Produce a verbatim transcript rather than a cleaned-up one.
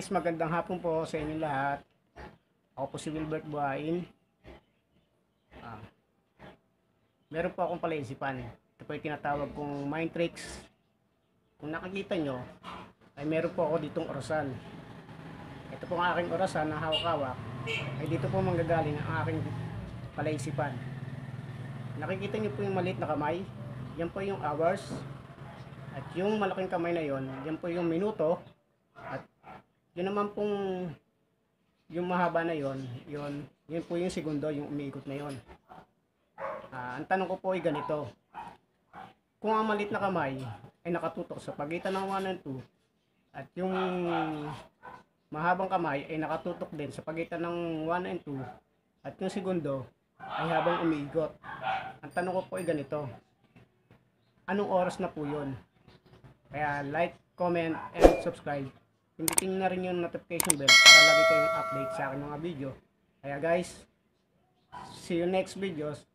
Guys, magandang hapon po sa inyo lahat. Ako po si Wilbert Buhain. Ah, meron po akong palaisipan. Ito po yung tinatawag kong mind tricks. Kung nakikita nyo, ay meron po ako ditong orasan. Ito po ang aking orasan na hawak-hawak. Ay dito po manggagaling ang aking palaisipan. Nakikita nyo po yung maliit na kamay. Yan po yung hours. At yung malaking kamay na yon, yan po yung minuto. At yun naman pong yung mahaba na yon, yun, yun po yung segundo, yung umiikot na yon. Uh, ang tanong ko po ay ganito. Kung ang maliit na kamay ay nakatutok sa pagitan ng one and two at yung mahabang kamay ay nakatutok din sa pagitan ng one and two at yung segundo ay habang umiikot. Ang tanong ko po ay ganito. Anong oras na po yun? Kaya like, comment, and subscribe. Pindutin na rin yung notification bell para lagi kayong update sa aking mga video. Kaya guys, see you next videos.